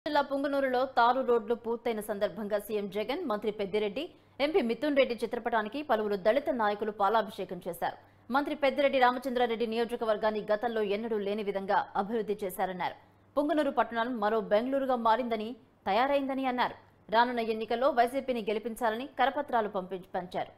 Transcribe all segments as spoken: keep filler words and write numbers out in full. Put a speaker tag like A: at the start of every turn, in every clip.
A: జిల్లా పుంగనూరులో తారు రోడ్లు పూర్తయిన సందర్భంగా సీఎం జగన్, మంత్రి పెద్దిరెడ్డి, ఎంపీ మిథున్ రెడ్డి చిత్రపటానికి పలువురు దళిత నాయకులు పాలాభిషేకం చేశారు. మంత్రి పెద్దిరెడ్డి రామచంద్రారెడ్డి నియోజకవర్గాన్ని గతంలో ఎన్నడూ లేని విధంగా అభివృద్ధి చేశారన్నారు. పుంగనూరు పట్టణం మరో బెంగళూరుగా మారిందని, తయారైందని అన్నారు. రానున్న ఎన్నికల్లో వైసీపీని గెలిపించాలని కరపత్రాలు పంచారు.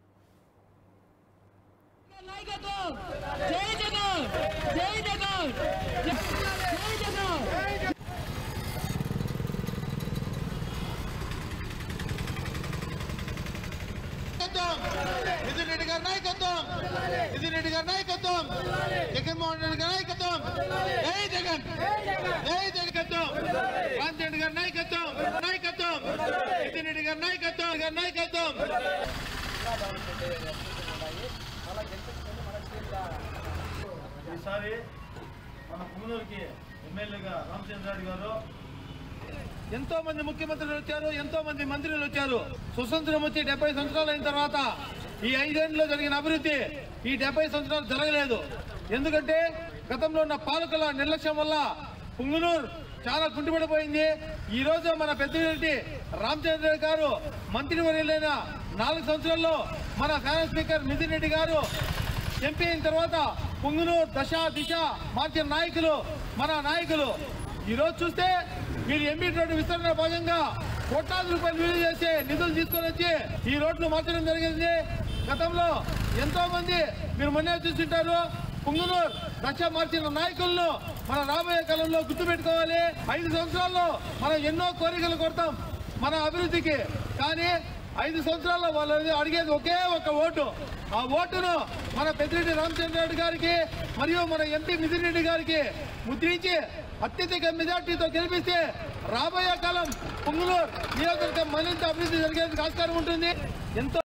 B: మిథున్ రెడ్డి గారి నాయకత్వం, మిథున్ రెడ్డి గారి నాయకత్వం, జగన్మోహన్ రెడ్డి గారి నాయకత్వం, జై జగన్, జై జగన్, కాంతి రెడ్డి గారి నాయకత్వం, నాయకత్వం, మిథున్ రెడ్డి గారి నాయకత్వం, గారి నాయకత్వం.
C: ఈసారి మన పుంగనూరుకి ఎమ్మెల్యేగా రామచంద్రారెడ్డి గారు
B: ఎంతో మంది ముఖ్యమంత్రులు వచ్చారు, ఎంతో మంది మంత్రులు వచ్చారు. స్వతంత్రం వచ్చి డెబ్బై సంవత్సరాలు అయిన తర్వాత ఈ ఐదేళ్లలో జరిగిన అభివృద్ధి ఈ డెబ్బై సంవత్సరాలు జరగలేదు. ఎందుకంటే గతంలో ఉన్న పాలకుల నిర్లక్ష్యం వల్ల పుంగనూరు చాలా కుంటుపడిపోయింది. ఈ రోజు మన పెద్దిరెడ్డి రామచంద్రారెడ్డి గారు మంత్రివర్యులైన నాలుగు సంవత్సరాల్లో మన ఫ్యాన్ స్పీకర్ మిథున్ రెడ్డి గారు ఎంపీ అయిన తర్వాత పుంగనూరు దశ దిశ మార్చిన నాయకులు మన నాయకులు. ఈ రోజు చూస్తే మీరు ఎంపీ రోడ్డు విస్తరణ భాగంగా కోట్లాది రూపాయలు విలువ చేసి నిధులు తీసుకొని వచ్చి ఈ రోడ్లు మార్చడం జరిగింది. గతంలో ఎంతో మంది మీరు మొన్నే చూస్తుంటారు. పుంగనూరు దశ మార్చిన నాయకులను మన రాబోయే కాలంలో గుర్తుపెట్టుకోవాలి. ఐదు సంవత్సరాల్లో మనం ఎన్నో కోరికలు కొడతాం మన అభివృద్ధికి, కానీ ఐదు సంవత్సరాల్లో వాళ్ళు అడిగేది ఒకే ఒక ఓటు. ఆ ఓటును మన పెద్దిరెడ్డి రామచంద్రారెడ్డి గారికి మరియు మన ఎంపీ మిథున్ రెడ్డి గారికి ముద్రించి అత్యధిక మెజార్టీతో గెలిపిస్తే రాబోయే కాలం పుంగనూరు నియోజకవర్గం మరింత అభివృద్ధి జరిగేందుకు ఆస్కారం ఉంటుంది. ఎంతో